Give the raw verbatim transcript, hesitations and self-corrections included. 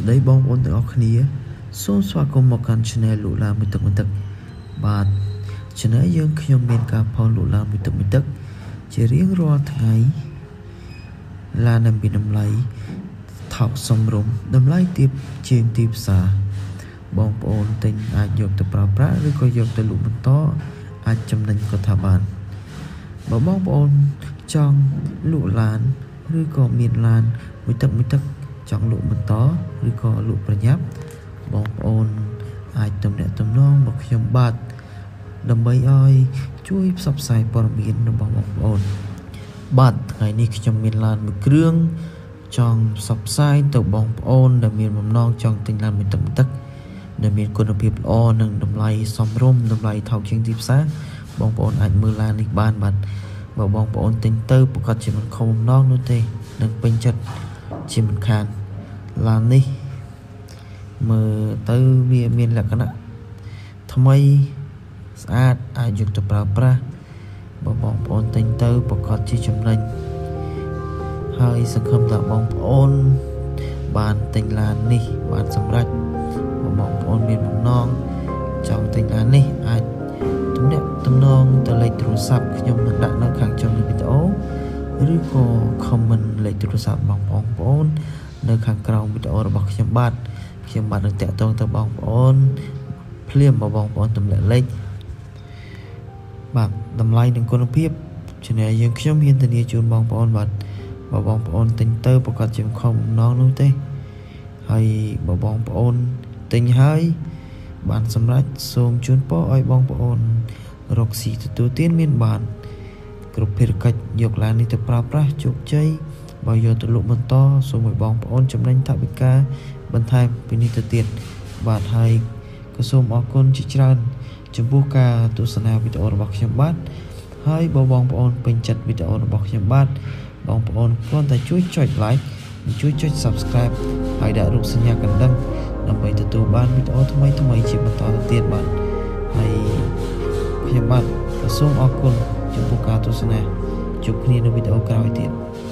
ស្ដីបងប្អូនទាំងអស់គ្នាសូមស្វាគមន៍មកកាន់ Channel លោកឡានមួយទឹកមួយទឹកបាទ Channel យើងខ្ញុំមានការផុសលោកឡានមួយទឹកមួយទឹកជារៀងរាល់ថ្ងៃឡានដែលមានតម្លៃថោកសមរម្យតម្លៃទាបជាងទីផ្សារបងប្អូនទិញអាចយកទៅប្រើប្រាស់ឬក៏យកទៅលក់បន្តអាចចំណេញក៏ថាបានបើបងប្អូនចង់លក់ឡានឬក៏មានឡានមួយទឹកមួយទឹកចង់លក់បន្តឬក៏លក់ប្រញាប់បងប្អូនអាចទំនាក់ទំនងមកខ្ញុំបាទដើម្បីឲ្យជួយផ្សព្វផ្សាយព័ត៌មានរបស់បងប្អូនបាទថ្ងៃនេះខ្ញុំមានឡានមួយគ្រឿងចង់ផ្សព្វផ្សាយទៅបងប្អូនដែលមានបំណងចង់ទិញឡានមួយទឹកមួយទឹកដែលមានគុណភាពល្អនិងតម្លៃសមរម្យតម្លៃថោកជាងទីផ្សារបងប្អូនអាចមើលឡាននេះបានបាទបើបងប្អូនទិញទៅប្រកាសជាមិនខុសបំណងនោះទេនឹងពេញចិត្តជាមិនខានឡាននេះមើលទៅវាមានលក្ខណៈថ្មីស្អាតអាចយកទៅប្រើប្រាស់បើបងប្អូនទិញទៅប្រកាសជាចំណេញហើយសង្ឃឹមថាបងប្អូនបានទិញឡាននេះបានសម្រេចបើបងប្អូនមានបំណងចង់ទិញឡាននេះអាចទំនាក់ទំនងទៅលេខទូរស័ព្ទខ្ញុំនឹងដាក់នៅខាងចុងនៃវីដេអូឬក៏ comment លេខទូរស័ព្ទបងប្អូននៅខាងក្រោមវីដេអូរបស់ខ្ញុំបាទខ្ញុំបាទនឹងតាក់ទងទៅបងប្អូនភ្លាមបើបងប្អូនទម្លាក់លេខបាទតម្លៃនិងគុណភាពChannelយើងខ្ញុំហ៊ានធានាជូនបងប្អូនបាទបើបងប្អូនទិញទៅប្រកាសជាមិនខុសបំណងនោះទេហើយបើបងប្អូនទិញហើយបានសម្រេចសូមជូនពរឲ្យបងប្អូនរកស៊ីទទួលទានមានបានគ្រប់ភារកិច្ចយកឡាននេះទៅប្រើប្រាស់ជោគជ័យបើយកទៅលក់បន្តសូមឲ្យបងប្អូនចំណេញថវិកាបន្ថែមពីនេះទៅទៀតបាទហើយក៏សូមអរគុណជាច្រើនចំពោះការទស្សនាវីដេអូរបស់ខ្ញុំបាទហើយបើបងប្អូនពេញចិត្តវីដេអូរបស់ខ្ញុំបាទបងប្អូនគ្រាន់តែជួយចុច like និងជួយចុច subscribe ហើយដាក់រូបសញ្ញាកណ្ដឹងដើម្បីទទួលបានវីដេអូថ្មីថ្មីជាបន្តទៅទៀតបាទហើយខ្ញុំបាទក៏សូមអរគុណចំពោះការទស្សនាជួបគ្នានៅវីដេអូក្រោយទៀត